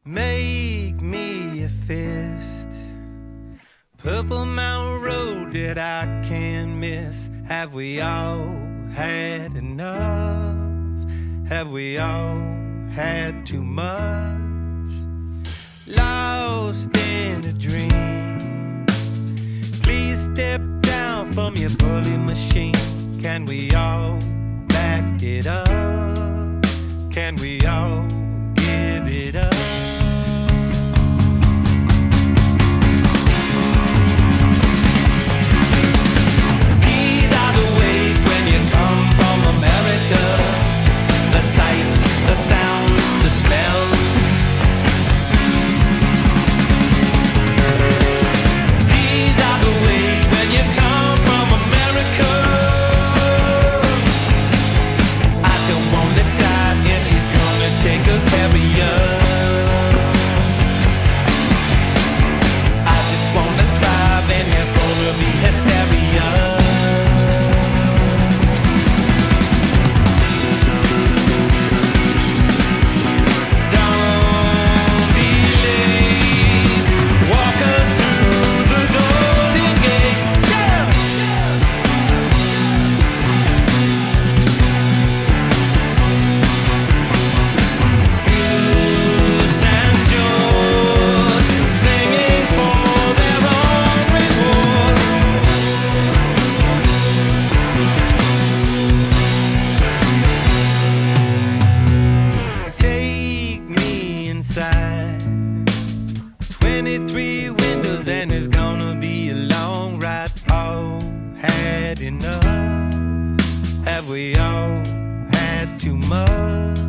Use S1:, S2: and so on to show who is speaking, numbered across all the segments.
S1: Make me a fist. Purple Mountain Road that I can't miss. Have we all had enough? Have we all had too much? Lost in a dream. Please step down from your bully machine. Can we all back it up? Can we all give it up? And it's gonna be a long ride. All had enough? Have we all had too much?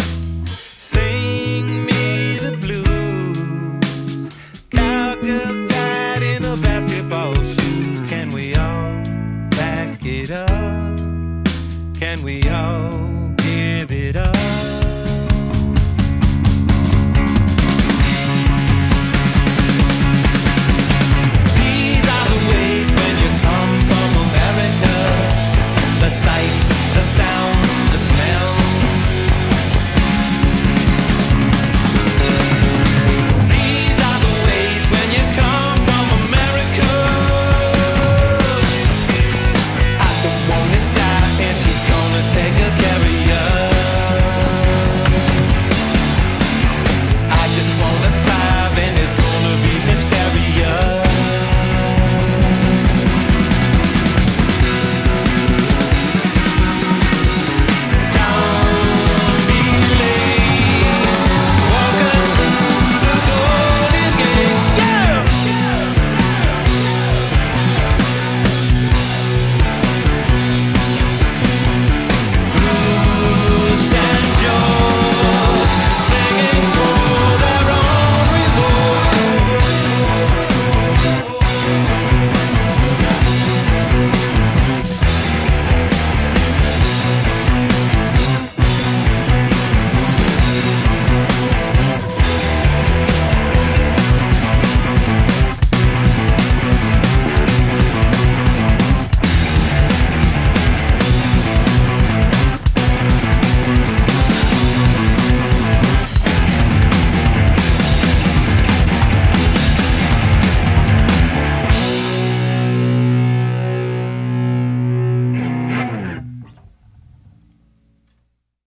S1: Sing me the blues. Cowgirls tied in a basketball shoes. Can we all back it up? Can we all give it up?